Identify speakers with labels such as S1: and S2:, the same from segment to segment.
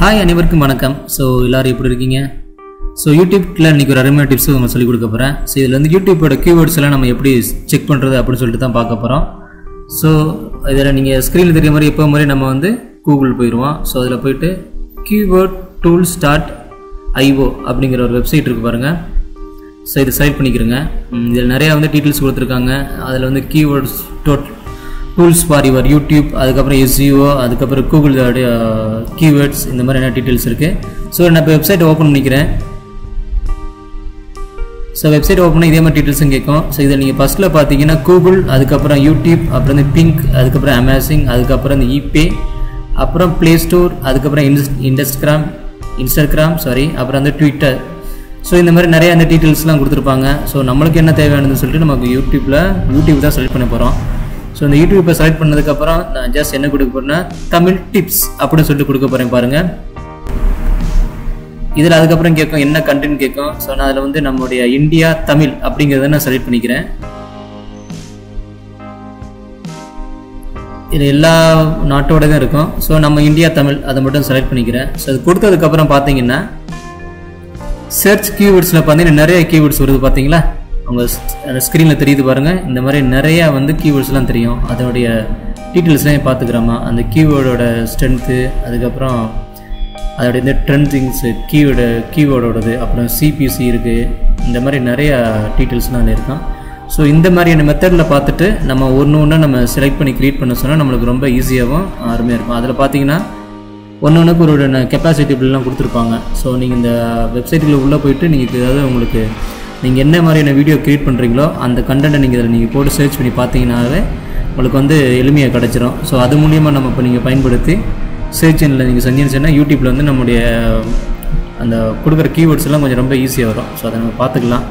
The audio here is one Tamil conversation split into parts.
S1: Hi, அனைவருக்கும் வணக்கம். ஸோ எல்லாரும் எப்படி இருக்கீங்க? ஸோ யூடியூப்ல இன்னைக்கு ஒரு அருமையான டிப்ஸ் உங்களுக்கு சொல்லிக் கொடுக்க போகிறேன். ஸோ இதில் வந்து யூடியூப்போட கீவேர்ட்ஸ் எல்லாம் நம்ம எப்படி செக் பண்ணுறது அப்படின்னு சொல்லிட்டு தான் பார்க்க போகிறோம். ஸோ இதில் நீங்கள் ஸ்க்ரீனில் தெரிய மாதிரி எப்போ மாதிரி நம்ம வந்து கூகுள் போயிடுவோம். ஸோ அதில் போயிட்டு keyword tools.io அப்படிங்கிற ஒரு வெப்சைட் இருக்குது பாருங்கள். ஸோ இது செலக்ட் பண்ணிக்கிறேங்க. இதில் நிறையா வந்து டீட்டெயில்ஸ் கொடுத்துருக்காங்க. அதில் வந்து keywords tools for your YouTube, அதுக்கப்புறம் SEO, அதுக்கப்புறம் கூகுள் கீவேர்ட்ஸ், இந்த மாதிரி என்ன டீட்டெயில்ஸ் இருக்குது. ஸோ நான் இப்போ வெப்சைட் ஓப்பன் பண்ணிக்கிறேன். ஸோ வெப்சைட் ஓப்பன் இதே மாதிரி டீட்டெயில்ஸும் கேட்கும். ஸோ இதில் நீங்கள் ஃபஸ்ட்டில் பார்த்தீங்கன்னா கூகுள், அதுக்கப்புறம் யூடியூப், அப்புறம் வந்து பிங்க், அதுக்கப்புறம் அமேசிங், அதுக்கப்புறம் இந்த இபே, அப்புறம் ப்ளே ஸ்டோர், அதுக்கப்புறம் இன்ஸ்டாகிராம் அப்புறம் வந்து ட்விட்டர். ஸோ இந்த மாதிரி நிறைய அந்த டீட்டெயில்ஸ்லாம் கொடுத்துருப்பாங்க. ஸோ நம்மளுக்கு என்ன தேவையானதுன்னு சொல்லிட்டு நமக்கு யூடியூப் தான் செலக்ட் பண்ண போகிறோம். ஸோ இந்த யூடியூப்பை செலக்ட் பண்ணதுக்கப்புறம் நான் ஜஸ்ட் என்ன கொடுக்க போகிறேன்னா தமிழ் டிப்ஸ் அப்படின்னு சொல்லிட்டு கொடுக்க போகிறேன் பாருங்கள். இதில் அதுக்கப்புறம் கேட்கும் என்ன கண்டென்ட் கேட்கும். ஸோ நான் அதில் வந்து நம்மளுடைய இந்தியா தமிழ் அப்படிங்கிறத நான் செலக்ட் பண்ணிக்கிறேன். இது எல்லா நாட்டோட தான் இருக்கும். ஸோ நம்ம இந்தியா தமிழ் அதை மட்டும் செலக்ட் பண்ணிக்கிறேன். ஸோ அது கொடுத்ததுக்கப்புறம் பார்த்தீங்கன்னா சர்ச் கீவேர்ட்ஸில் பார்த்தீங்கன்னா நிறைய கீவேர்ட்ஸ் வருது பார்த்தீங்களா, உங்கள் ஸ்க்ரீனில் தெரியுது பாருங்கள். இந்த மாதிரி நிறையா வந்து கீவேர்ட்ஸ்லாம் தெரியும். அதோடைய டீட்டெயில்ஸ்லாம் பார்த்துக்கிறோமா, அந்த கீவேர்டோட ஸ்ட்ரென்த்து, அதுக்கப்புறம் அதோடைய இந்த ட்ரெண்டிங்ஸு, கீவேர்டோடது, அப்புறம் சிபிசி இருக்குது. இந்த மாதிரி நிறையா டீட்டெயில்ஸ்லாம் அதில் இருக்கும். ஸோ இந்த மாதிரியான மெத்தடில் பார்த்துட்டு நம்ம ஒன்று நம்ம செலக்ட் பண்ணி க்ரியேட் பண்ண சொன்னால் நம்மளுக்கு ரொம்ப ஈஸியாகவும் அருமையாக இருக்கும். அதில் பார்த்தீங்கன்னா ஒன்றுக்கு ஒரு கெப்பாசிட்டி இப்படிலாம் கொடுத்துருப்பாங்க. ஸோ நீங்கள் இந்த வெப்சைட்டில் உள்ளே போயிட்டு நீங்கள் ஏதாவது உங்களுக்கு நீங்கள் என்ன மாதிரியான வீடியோ க்ரியேட் பண்ணுறீங்களோ அந்த கண்டென்ட்டை நீங்கள் போட்டு சர்ச் பண்ணி பார்த்தீங்கன்னாவே உங்களுக்கு வந்து எளிமையாக கிடச்சிரும். ஸோ அது மூலியமாக நம்ம இப்போ நீங்கள் பயன்படுத்தி சர்ச் எண்ணில் நீங்கள் செஞ்சீங்கன்னா யூடியூப்பில் வந்து நம்முடைய அந்த கொடுக்குற கீவேர்ட்ஸ் எல்லாம் கொஞ்சம் ரொம்ப ஈஸியாக வரும். ஸோ அதை நம்ம பார்த்துக்கலாம்.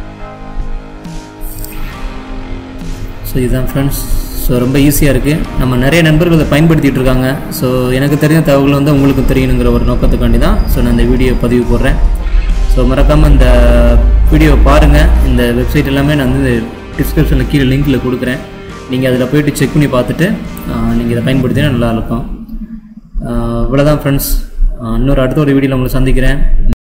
S1: ஸோ இதுதான் ஃப்ரெண்ட்ஸ். ஸோ ரொம்ப ஈஸியாக இருக்குது. நம்ம நிறைய நண்பர்கள் அதை பயன்படுத்திகிட்டு இருக்காங்க. ஸோ எனக்கு தெரிஞ்ச தகவல் வந்து உங்களுக்கு தெரியணுங்கிற ஒரு நோக்கத்துக்காண்டி தான் ஸோ நான் இந்த வீடியோ பதிவு போடுறேன். ஸோ மறக்காமல் இந்த வீடியோ பாருங்கள். இந்த வெப்சைட் எல்லாமே நான் வந்து டிஸ்கிரிப்ஷனில் கீழே லிங்க்கில் கொடுக்குறேன். நீங்கள் அதில் போய்ட்டு செக் பண்ணி பார்த்துட்டு நீங்கள் இதை பயன்படுத்தினா நல்லாயிருக்கும். இவ்வளோதான் ஃப்ரெண்ட்ஸ். இன்னொரு அடுத்த ஒரு வீடியோவில் உங்களை சந்திக்கிறேன்.